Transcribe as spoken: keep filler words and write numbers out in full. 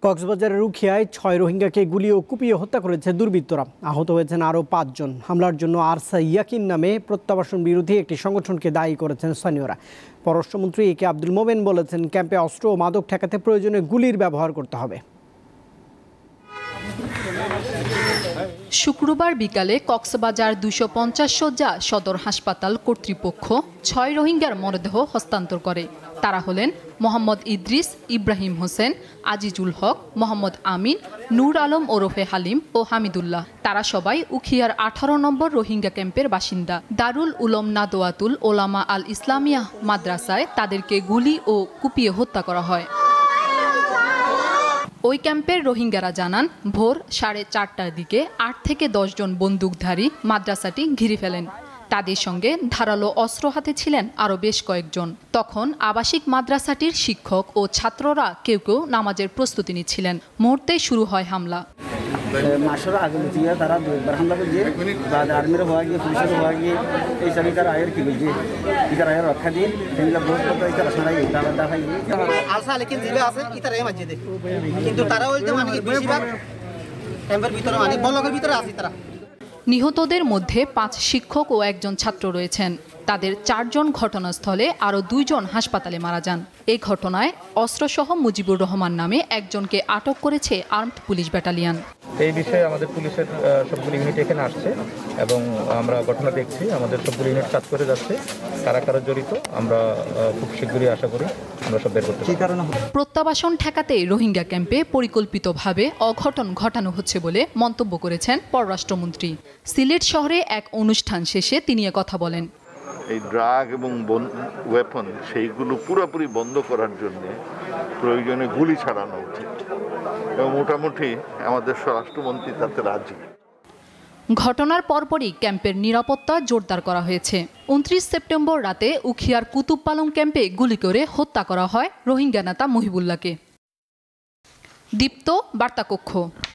কক্সবাজারের উখিয়ায় ছয় রোহিঙ্গাকে গুলি ও কুপিয়ে হত্যা করেছে দুর্বৃত্তরা। আহত হয়েছেন আরও পাঁচজন। হামলার জন্য আরসা ইয়াকিন নামে প্রত্যাবাসন বিরোধী একটি সংগঠনকে দায়ী করেছেন স্থানীয়রা। পররাষ্ট্রমন্ত্রী এ কে আব্দুল মোমেন বলেছেন, ক্যাম্পে অস্ত্র ও মাদক ঠেকাতে প্রয়োজনে গুলির ব্যবহার করতে হবে। শুক্রবার বিকালে কক্সবাজার দুইশো পঞ্চাশ শয্যা সদর হাসপাতাল কর্তৃপক্ষ ছয় রোহিঙ্গার মরদেহ হস্তান্তর করে। তারা হলেন মোহাম্মদ ইদ্রিস, ইব্রাহিম হোসেন, আজিজুল হক, মোহাম্মদ আমিন, নূর আলম ওরফে হালিম ও হামিদুল্লাহ। তারা সবাই উখিয়ার আঠারো নম্বর রোহিঙ্গা ক্যাম্পের বাসিন্দা। দারুল উলুম নাদওয়াতুল ওলামা আল ইসলামিয়া মাদ্রাসায় তাদেরকে গুলি ও কুপিয়ে হত্যা করা হয়। ওই ক্যাম্পের রোহিঙ্গারা জানান, ভোর সাড়ে চারটার দিকে আট থেকে দশ জন বন্দুকধারী মাদ্রাসাটি ঘিরে ফেলেন। তাদের সঙ্গে ধারালো অস্ত্র হাতে ছিলেন আরও বেশ কয়েকজন। তখন আবাসিক মাদ্রাসাটির শিক্ষক ও ছাত্ররা কেউ কেউ নামাজের প্রস্তুতি নিচ্ছিলেন। মুহূর্তেই শুরু হয় হামলা। মাসের আগে দিয়ে তারা দুইবার হামলা করছে, আর্মির হওয়া গিয়ে পুলিশের হওয়া গিয়ে এই সবই তারা আয়ের কি বলছে ইতার আয়ের রক্ষা দিয়ে সেগুলো বহুত কথা ইতার শোনাই তারা দেখাই আলসা লেকিন জিবে আছে ইতার এই মাঝে কিন্তু তারা ওই যে মানে বেশিরভাগ ক্যাম্পের ভিতরে মানে ব্লকের ভিতরে আছে তারা। নিহতদের মধ্যে পাঁচ শিক্ষক ও একজন ছাত্র রয়েছেন। তাদের চারজন ঘটনাস্থলে আরও দুইজন হাসপাতালে মারা যান। এই ঘটনায় অস্ত্রসহ মুজিবুর রহমান নামে একজনকে আটক করেছে আর্মড পুলিশ ব্যাটালিয়ন। এই বিষয়ে আমাদের পুলিশের সবগুলো ইউনিট এখানে আসছে এবং আমরা ঘটনা দেখছি। আমাদের সবগুলো ইউনিট কাজ করে যাচ্ছে। কারা কারা জড়িত আমরা খুব শীঘ্রই আশা করি আমরা সব বের করতে পারব। প্রত্যাবাসন ঠেকাতে রোহিঙ্গা ক্যাম্পে পরিকল্পিতভাবে অঘটন ঘটানো হচ্ছে বলে মন্তব্য করেছেন পররাষ্ট্রমন্ত্রী। সিলেট শহরে এক অনুষ্ঠান শেষে তিনি কথা বলেন। এই ড্রাগ এবং ওয়েপন সেইগুলো পুরোপুরি বন্ধ করার জন্য প্রয়োজনে গুলি ছাড়ানো উচিত এবং মোটামুটি আমাদের স্বরাষ্ট্রমন্ত্রী তাতে রাজি। ঘটনার পরপরই ক্যাম্পের নিরাপত্তা জোরদার করা হয়েছে। উনত্রিশ সেপ্টেম্বর রাতে উখিয়ার কুতুব পালং ক্যাম্পে গুলি করে হত্যা করা হয় রোহিঙ্গা নেতা মহিবুল্লাহকে। দীপ্ত বার্তা কক্ষ।